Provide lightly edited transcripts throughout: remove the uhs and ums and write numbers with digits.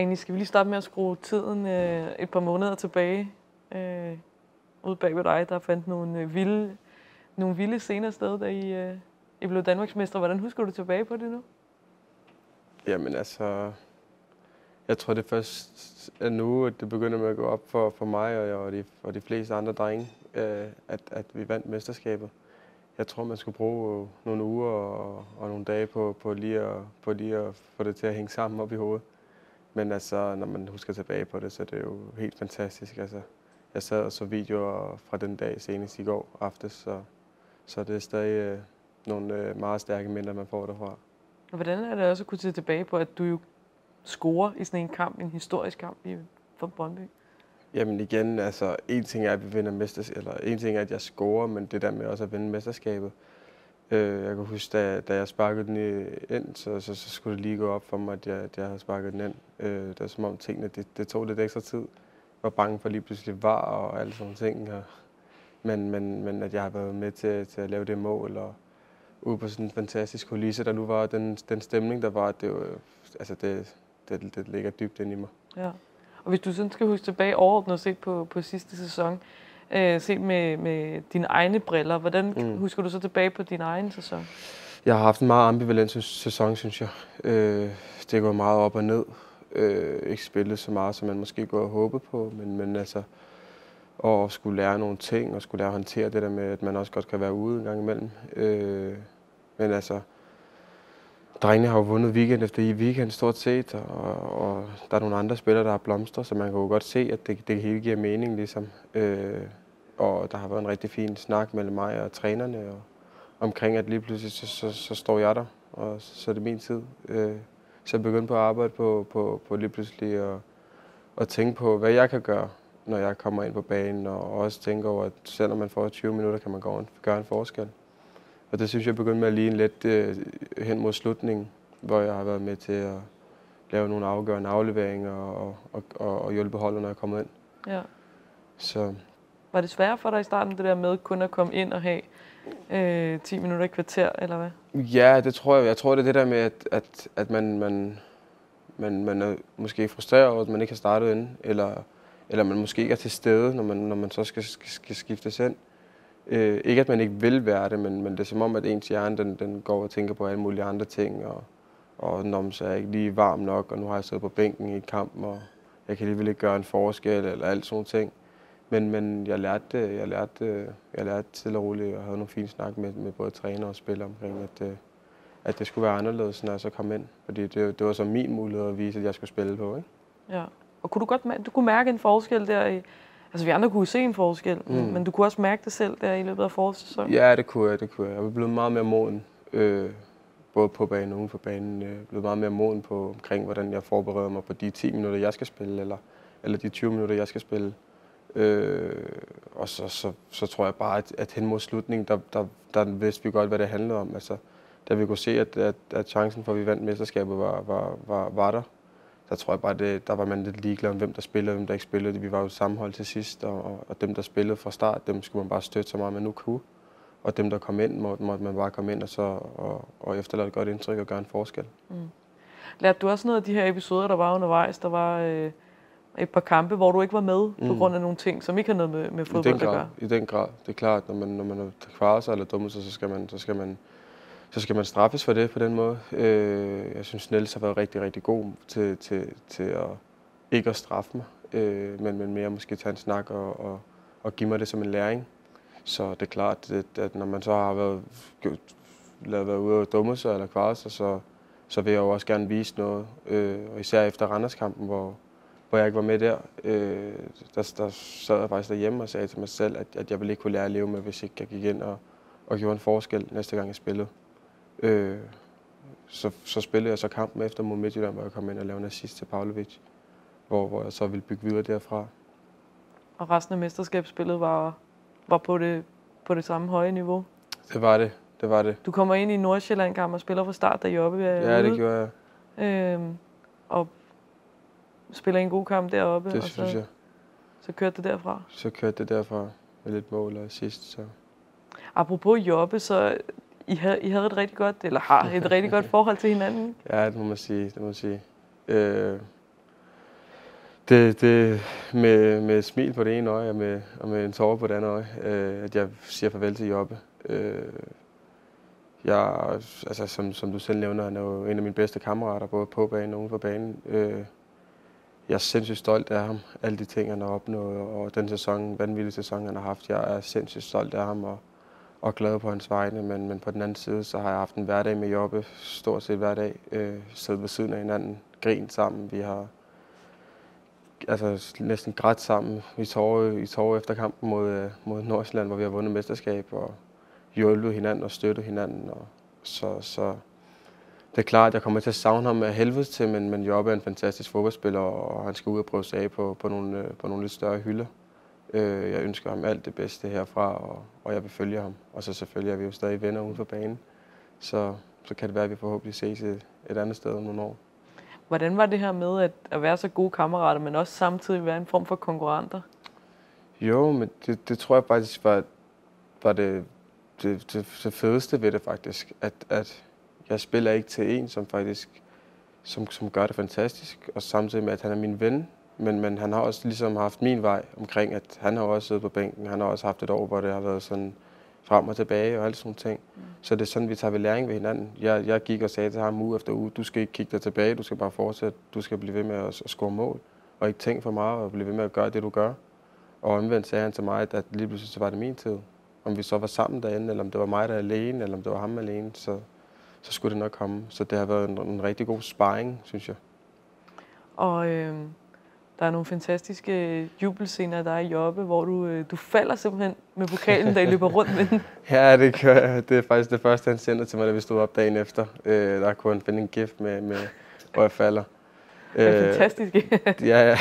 Annie, skal vi lige starte med at skrue tiden et par måneder tilbage? Ude bag ved dig, der fandt nogle vilde scener sted, da I blev Danmarksmestre. Hvordan husker du tilbage på det nu? Jamen altså, jeg tror det først er nu, at det begynder med at gå op for mig og de fleste andre drenge, at vi vandt mesterskabet. Jeg tror, man skulle bruge nogle uger og nogle dage på lige at få det til at hænge sammen op i hovedet. Men altså, når man husker tilbage på det, så er det jo helt fantastisk. Altså, jeg sad og så videoer fra den dag senest i går aftes, så det er stadig nogle meget stærke minder, man får derfra. Og hvordan er det også at kunne se tilbage på, at du jo scorer i sådan en kamp, en historisk kamp for Brøndby? Jamen igen, altså en ting er, at vi vinder en ting er, at jeg scorer, men det der med også at vinde mesterskabet. Jeg kan huske, da jeg sparkede den ind, så skulle det lige gå op for mig, at jeg havde sparket den ind. Det var som om tingene, det tog lidt ekstra tid. Jeg var bange for lige pludselig var og alle sådan ting. Men at jeg har været med til at lave det mål, og ude på sådan en fantastisk kulisse, der nu var den stemning, der var, det ligger dybt inde i mig. Ja. Og hvis du sådan skal huske tilbage overordnet set på sidste sæson, set med dine egne briller, hvordan husker du så tilbage på din egen sæson? Jeg har haft en meget ambivalent sæson, synes jeg. Det er gået meget op og ned. Ikke spillet så meget, som man måske går og håbe på, men altså at skulle lære nogle ting og skulle lære at håndtere det der med, at man også godt kan være ude en gang imellem. Men altså, drengene har jo vundet weekend efter weekend stort set, og der er nogle andre spillere, der har blomstret, så man kan jo godt se, at det hele giver mening ligesom. Og der har været en rigtig fin snak mellem mig og trænerne og omkring, at lige pludselig så står jeg der, og så er det min tid. Så jeg begyndte på at arbejde på lige pludselig at tænke på, hvad jeg kan gøre, når jeg kommer ind på banen, og også tænke over, at selvom man får 20 minutter, kan man gøre en forskel. Og det synes jeg begyndte med at ligne lidt hen mod slutningen, hvor jeg har været med til at lave nogle afgørende afleveringer og hjælpe holdet, når jeg kommer ind. Ja. Så. Var det sværere for dig i starten, det der med kun at komme ind og have 10 minutter i kvarter, eller hvad? Ja, det tror jeg. Jeg tror, det er det der med, at man er måske frustreret over, at man ikke har startet ind, eller man måske ikke er til stede, når man så skal skiftes ind. Ikke at man ikke vil være det, men det er som om, at ens hjerne den går og tænker på alle mulige andre ting, og når så er jeg ikke lige varm nok, og nu har jeg siddet på bænken i kampen, og jeg kan alligevel ikke gøre en forskel, eller alt sådan ting. Men jeg lærte til og roligt, og havde nogle fine snak med både træner og spillere omkring, at det skulle være anderledes, når jeg så kom ind. Fordi det var så min mulighed at vise, at jeg skulle spille på, ikke? Ja. Og kunne du kunne mærke en forskel der i... Altså, vi andre kunne se en forskel, men du kunne også mærke det selv der i løbet af forårssæsonen? Ja, det kunne jeg. Jeg var blevet meget mere moden, både på banen og uden for banen. Jeg blev meget mere moden på omkring, hvordan jeg forbereder mig på de 10 minutter, jeg skal spille, eller de 20 minutter, jeg skal spille. Og så tror jeg bare, at hen mod slutningen, der vidste vi godt, hvad det handlede om. Altså, da vi kunne se, at chancen for, at vi vandt mesterskabet, var der. Der tror jeg bare, der var man lidt ligeglad om, hvem der spillede og hvem der ikke spillede. Vi var jo sammenholdt til sidst, og dem, der spillede fra start, dem skulle man bare støtte så meget, man nu kunne. Og dem, der kom ind, måtte man bare komme ind og efterlade et godt indtryk og gøre en forskel. Lærte du også noget af de her episoder, der var undervejs? Der var et par kampe, hvor du ikke var med på grund af nogle ting, som ikke har noget med fodbold at gøre? I den grad. Det er klart, når man har kvaret sig eller dummet sig, så skal man straffes for det på den måde. Jeg synes, Niels har været rigtig, rigtig god til at ikke at straffe mig, men mere måske tage en snak og give mig det som en læring. Så det er klart, at når man så har været ude og dumme sig eller kvaret sig, så vil jeg jo også gerne vise noget. Og især efter Randers-kampen, hvor jeg ikke var med der sad jeg faktisk derhjemme og sagde til mig selv, at jeg ville ikke kunne lære at leve med, hvis ikke jeg gik ind og gjorde en forskel næste gang jeg spillede. Så spillede jeg så kampen efter mod Midtjylland, hvor jeg kom ind og lavede en assist til Pavlovic, hvor jeg så ville bygge videre derfra. Og resten af mesterskabsspillet var på det samme høje niveau? Det var det. Du kommer ind i Nordsjælland-kamp og spiller fra start deroppe. Ja, det gjorde jeg. Og spiller en god kamp deroppe. Det synes jeg. Så kørte det derfra? Så kørte det derfra med lidt mål og assist. Så. Apropos jobbe, så I havde et rigtig godt, eller har et rigtig godt forhold til hinanden? Ja, det må man sige. Det med et smil på det ene øje og med en tårer på det andet øje, at jeg siger farvel til Jobbe. Altså, som du selv nævner, han er jo en af mine bedste kammerater, både på banen og uden for banen. Jeg er sindssygt stolt af ham, alle de ting, han har opnået, og den vanvittige sæson, han har haft. Jeg er sindssygt stolt af ham og glad på hans vegne, men på den anden side, så har jeg haft en hverdag med Jobbe, stort set hver dag, siddet ved siden af hinanden, grint sammen. Vi har næsten grædt sammen i tårer efter kampen mod Nordsjælland, hvor vi har vundet mesterskab og hjulpet hinanden og støttet hinanden. Og så det er klart, at jeg kommer til at savne ham af helvede til, men Jobbe er en fantastisk fodboldspiller, og han skal ud og prøve sig af på nogle lidt større hylder. Jeg ønsker ham alt det bedste herfra, og jeg vil følge ham. Og så selvfølgelig er vi jo stadig venner uden for banen, så kan det være, at vi forhåbentlig ses et andet sted om nogle år. Hvordan var det her med at være så gode kammerater, men også samtidig være en form for konkurrenter? Jo, men det tror jeg faktisk var det fedeste ved det faktisk, at jeg spiller ikke til en, som gør det fantastisk, og samtidig med, at han er min ven, men han har også ligesom haft min vej omkring, at han har også siddet på bænken, han har også haft et år, hvor det har været sådan frem og tilbage og alle sådan ting. Så det er sådan, vi tager ved læring ved hinanden. Jeg gik og sagde til ham uge efter uge, du skal ikke kigge dig tilbage, du skal bare fortsætte, du skal blive ved med at score mål, og ikke tænke for meget og blive ved med at gøre det, du gør. Og omvendt sagde han til mig, at lige pludselig så var det min tid. Om vi så var sammen derinde, eller om det var mig, der alene, eller om det var ham alene, så skulle det nok komme. Så det har været en rigtig god sparring, synes jeg. Og der er nogle fantastiske jubelscener af dig i Jobbe, hvor du falder simpelthen med pokalen, da I løber rundt med den. Ja, det gør jeg. Det er faktisk det første, han sender til mig, da vi stod op dagen efter. Der kunne han finde en gift med hvor jeg falder. Det er fantastisk. Ja.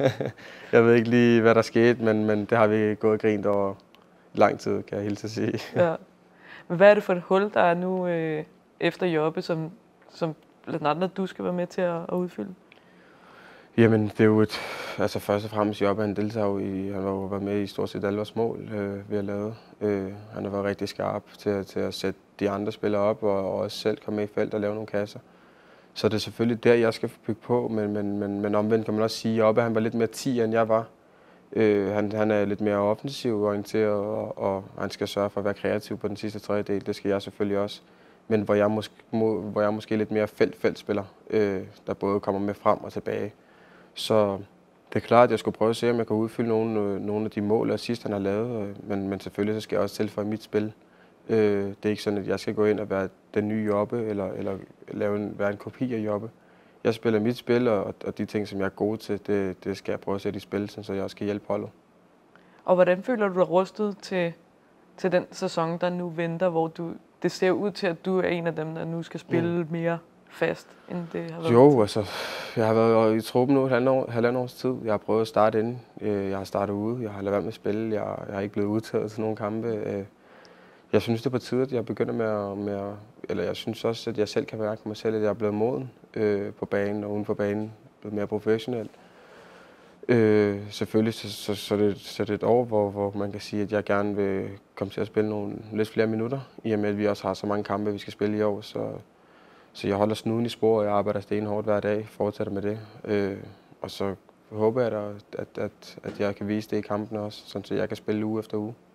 Jeg ved ikke lige, hvad der skete, men det har vi gået og grint over lang tid, kan jeg hilse at sige. Ja. Men hvad er det for et hul, der er nu efter Jobbe, som blandt andet du skal være med til at udfylde? Jamen, det er jo først og fremmest Jobbe, han deltager jo han har jo været med i stort set alle vores mål, vi har lavet. Han har været rigtig skarp til at sætte de andre spillere op, og også selv komme med i felt og lave nogle kasser. Så det er selvfølgelig der, jeg skal bygge på, men omvendt kan man også sige, at Jobbe, han var lidt mere 10, end jeg var. Han er lidt mere offensiv orienteret, og han skal sørge for at være kreativ på den sidste tredjedel. Det skal jeg selvfølgelig også. Men hvor jeg måske lidt mere feltspiller, der både kommer med frem og tilbage. Så det er klart, at jeg skulle prøve at se, om jeg kan udfylde nogle af de mål og sidst han har lavet. Men selvfølgelig så skal jeg også tilføje mit spil. Det er ikke sådan, at jeg skal gå ind og være den nye Jobbe, eller være en kopi af Jobbe. Jeg spiller mit spil, og de ting, som jeg er god til, det skal jeg prøve at sætte i spil, så jeg også kan hjælpe holdet. Og hvordan føler du dig rustet til den sæson, der nu venter, hvor det ser ud til, at du er en af dem, der nu skal spille mere fast, end det har været? Jo, altså, jeg har været i truppen nu halvandet års tid. Jeg har prøvet at starte inde. Jeg har startet ude. Jeg har ladet være med at spille. Jeg har ikke blevet udtaget til nogle kampe. Jeg synes, det er på tide, at jeg begynder eller jeg synes også, at jeg selv kan mærke mig selv, at jeg er blevet moden på banen og uden for banen, blevet mere professionel. Selvfølgelig så er det et år, hvor man kan sige, at jeg gerne vil komme til at spille nogle lidt flere minutter, i og med at vi også har så mange kampe, vi skal spille i år. Så jeg holder snuden i spor, og jeg arbejder stenhårdt hver dag, fortsætter med det. Og så håber jeg da, at jeg kan vise det i kampene også, så jeg kan spille uge efter uge.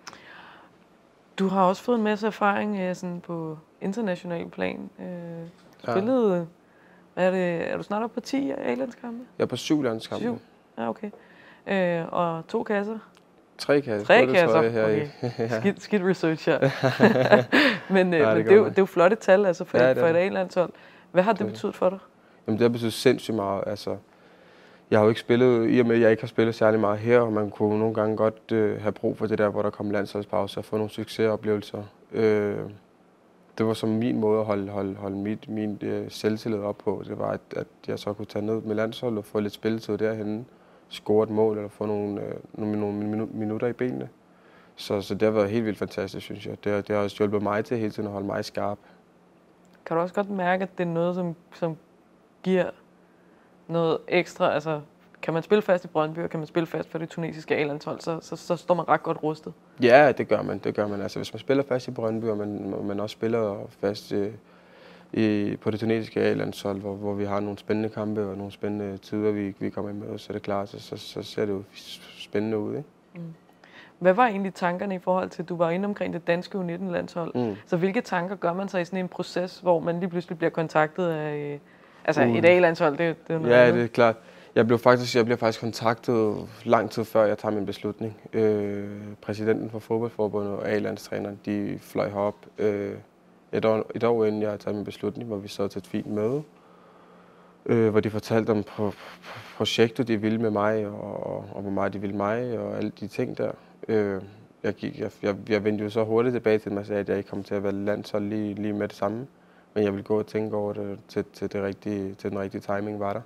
Du har også fået en masse erfaring sådan på international plan. Spillet, er du snart oppe på 10 A-landskampe? Jeg er på 7 landskampe. 7? Ja, okay. Og 2 kasser? 3 kasser. 3 kasser? Okay. Skidt research her. men det er jo flotte tal altså for et A-landshold. Hvad har det betydet for dig? Jamen, det har betydet sindssygt meget. Altså, jeg har jo ikke spillet, i og med at jeg ikke har spillet særlig meget her, og man kunne nogle gange godt have brug for det der, hvor der kom landsholdspause og få nogle succesoplevelser. Det var som min måde at holde min selvtillid op på. Det var, at jeg så kunne tage ned med landsholdet og få lidt spilletid derhenne, score et mål eller få nogle minutter i benene. Så det har været helt vildt fantastisk, synes jeg. Det har også hjulpet mig til hele tiden at holde mig skarp. Kan du også godt mærke, at det er noget, som giver noget ekstra? Altså, kan man spille fast i Brøndby, og kan man spille fast for det tunesiske A-landshold, så står man ret godt rustet? Ja, det gør man. Altså, hvis man spiller fast i Brøndby, og man også spiller fast på det tunesiske A-landshold, hvor vi har nogle spændende kampe og nogle spændende tider, vi kommer ind med, så er det klart, så ser det jo spændende ud, ikke? Mm. Hvad var egentlig tankerne i forhold til, at du var inde omkring det danske U19-landshold? Så hvilke tanker gør man sig i sådan en proces, hvor man lige pludselig bliver kontaktet af et A-landshold? Det er noget ja, det er klart. Jeg bliver faktisk kontaktet lang tid før jeg tager min beslutning. Præsidenten for fodboldforbundet og A-landstræneren, de fløj herop et år inden jeg tager min beslutning, hvor vi sad til et fint møde, hvor de fortalte om projektet, de ville med mig, og hvor meget de ville mig, og alle de ting der. Jeg vendte jo så hurtigt tilbage til mig og sagde, at jeg ikke kom til at være landshold lige med det samme, men jeg ville gå og tænke over det, til den rigtige timing var der.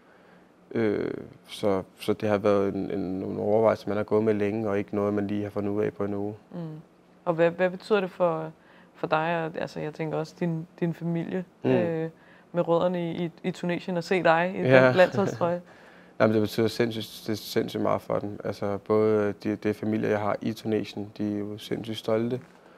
Så det har været en overvejelse, man har gået med længe, og ikke noget, man lige har fundet ud af på en uge. Og hvad betyder det for dig, altså jeg tænker også din familie, med rødderne i Tunesien, og se dig i den landsholdstrøje? Jamen, det betyder sindssygt meget for dem. Altså både det familie, jeg har i Tunesien, de er jo sindssygt stolte.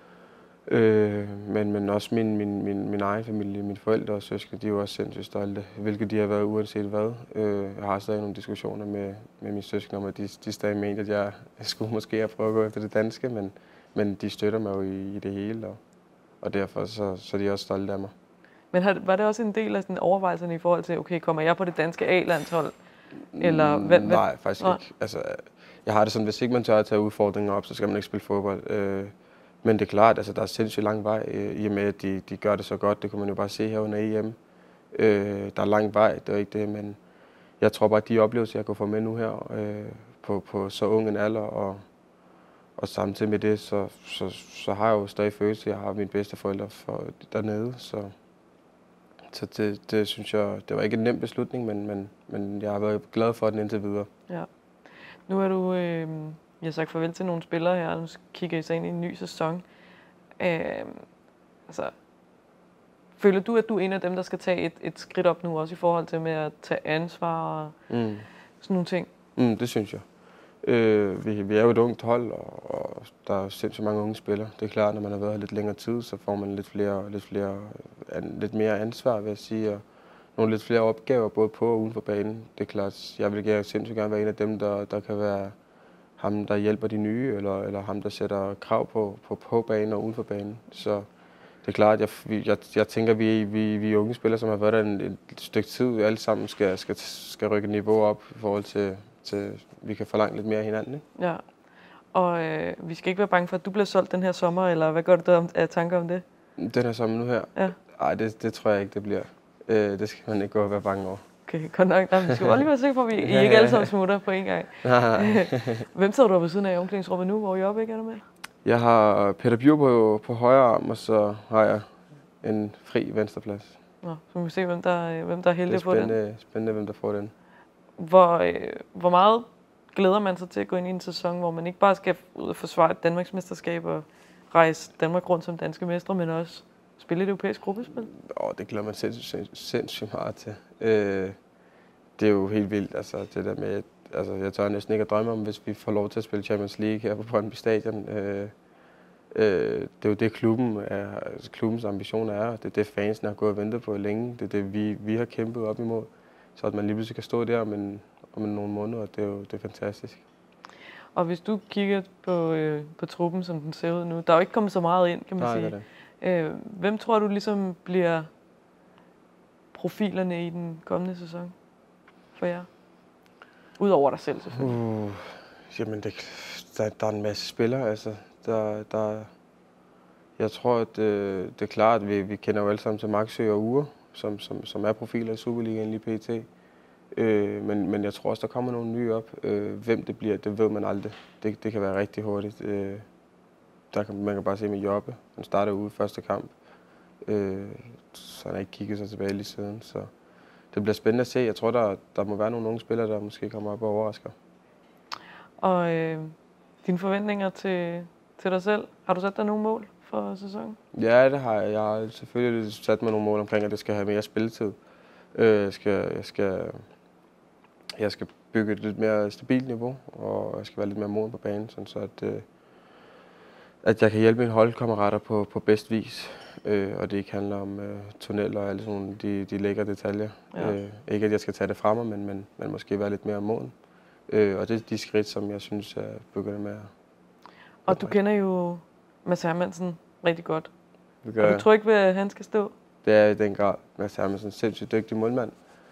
Men også min egen familie, mine forældre og søskende, de er jo også sindssygt stolte, hvilket de har været uanset hvad. Jeg har stadig nogle diskussioner med mine søskende om, at de stadig mente, at jeg skulle måske have prøvet at gå efter det danske, men de støtter mig jo i det hele, og derfor så er de også stolte af mig. Men var det også en del af sådan overvejelserne i forhold til, okay, kommer jeg på det danske A-landshold? Eller Nej, faktisk ikke. Altså, jeg har det sådan, hvis ikke man tør at tage udfordringer op, så skal man ikke spille fodbold. Men det er klart, altså der er sindssygt lang vej, i og med at de gør det så godt. Det kunne man jo bare se her under EM. Der er lang vej, det er ikke det, men jeg tror bare, at de oplevelser, jeg kunne få med nu her, på så ung en alder, og samtidig med det, så har jeg jo stadig følelse, jeg har mine bedsteforældre dernede, så det synes jeg, det var ikke en nem beslutning, men jeg har været glad for den indtil videre. Ja. Nu er du, jeg har sagt farvel til nogle spillere her, og nu kigger I så ind i en ny sæson. Føler du, at du er en af dem, der skal tage et skridt op nu, også i forhold til med at tage ansvar og sådan nogle ting? Det synes jeg. Vi er jo et ungt hold, og der er sindssygt mange unge spillere. Det er klart, når man har været her lidt længere tid, så får man lidt mere ansvar, vil jeg sige, og nogle lidt flere opgaver, både på og uden for banen. Det er klart, jeg vil sindssygt gerne være en af dem, der kan være ham, der hjælper de nye, eller ham, der sætter krav på banen og uden for banen. Så det er klart, jeg tænker, vi er unge spillere, som har været der et stykke tid, alle sammen skal rykke niveau op i forhold til vi kan forlange lidt mere af hinanden, ikke? Ja, og vi skal ikke være bange for, at du bliver solgt den her sommer, eller hvad gør du af tanker om det? Den her sommer nu her? Ja. Ej, det tror jeg ikke, det bliver. Det skal man ikke gå og være bange over. Okay, godt nok. Vi skal bare lige være sikre på, at I ikke alle sammen smutter på en gang. Hvem sidder du ved siden af i omklædningsrummet nu? Hvor er I oppe, ikke? Er du med? Jeg har Peter Bier på højre arm, og så har jeg en fri venstreplads. Nå, så må vi se, hvem der er heldig på den. Det er spændende, hvem der får den. Hvor meget glæder man sig til at gå ind i en sæson, hvor man ikke bare skal ud og forsvare et Danmarksmesterskab og rejse Danmark rundt som danske mestre, men også spille et europæisk gruppespil? Det glæder man sindssygt meget til. Det er jo helt vildt, altså det der med, jeg tør næsten ikke at drømme om, hvis vi får lov til at spille Champions League her på Brøndby Stadion. Det er jo det, klubbens ambition er, det er det, fansen har gået og ventet på længe. Det er det, vi har kæmpet op imod. Så at man lige pludselig kan stå der om nogle måneder, det er fantastisk. Og hvis du kigger på truppen, som den ser ud nu, der er jo ikke kommet så meget ind, kan man sige. Det. Hvem tror du ligesom bliver profilerne i den kommende sæson for jer? Udover dig selv, selvfølgelig. Jamen, der er en masse spillere, altså. Jeg tror, at det er klart, at vi kender jo alle sammen til Maxø og Ure, som er profiler i Superligaen lige pt. Men jeg tror også, der kommer nogle nye op. Hvem det bliver, det ved man aldrig. Det kan være rigtig hurtigt. Man kan bare se med Jobbe. Han starter ude første kamp. Så han har ikke kigget sig tilbage lige siden. Så det bliver spændende at se. Jeg tror, der må være nogle unge spillere, der måske kommer op og overrasker. Og dine forventninger til dig selv? Har du sat dig nogle mål for sæsonen? Ja, det har jeg. Jeg har selvfølgelig sat mig nogle mål omkring, at det skal have mere spilletid. Jeg skal bygge et lidt mere stabilt niveau, og jeg skal være lidt mere moden på banen, sådan så at jeg kan hjælpe mine holdkammerater på bedst vis. og det ikke handler om tunneller og alle sådan nogle de lækre detaljer. Ja. Ikke at jeg skal tage det fra mig, men måske være lidt mere moden. Og det er de skridt, som jeg synes, jeg begynder med at... Og du kender jo Mads Hermansen rigtig godt. Det Er du tryg ved, at han skal stå? Det er i den grad. Mads Hermansen er en sindssygt dygtig målmand.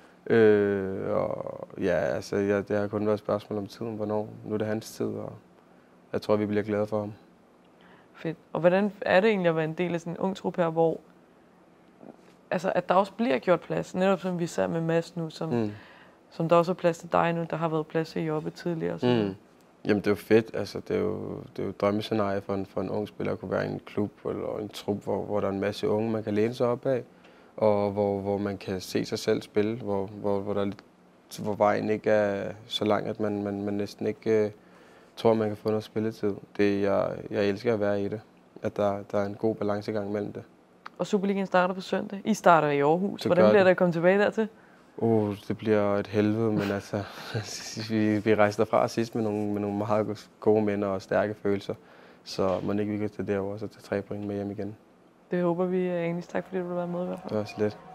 Og ja, altså, det har kun været et spørgsmål om tiden, hvornår. Nu er det hans tid, og jeg tror, vi bliver glade for ham. Fedt. Og hvordan er det egentlig at være en del af sådan en ung trup her, hvor altså, at der også bliver gjort plads, netop som vi ser med Mads nu, som der også er plads til dig nu, der har været plads til Jobbe tidligere. Jamen det er jo fedt, altså det er jo et drømmescenarie for en ung spiller at kunne være i en klub eller en trup, hvor der er en masse unge, man kan læne sig op af, og hvor man kan se sig selv spille, hvor vejen ikke er så lang, at man næsten ikke tror, man kan få noget spilletid. Jeg elsker at være i det, at der er en god balancegang mellem det. Og Superligaen starter på søndag. I starter i Aarhus. Hvordan bliver det at komme tilbage dertil? Det bliver et helvede, men altså, vi rejste derfra sidst med nogle meget gode minder og stærke følelser. Så må ikke vi kan tage derover og så tage 3 point med hjem igen. Det håber vi, Anis. Tak fordi du vil være med i hvert fald. Det var så lidt.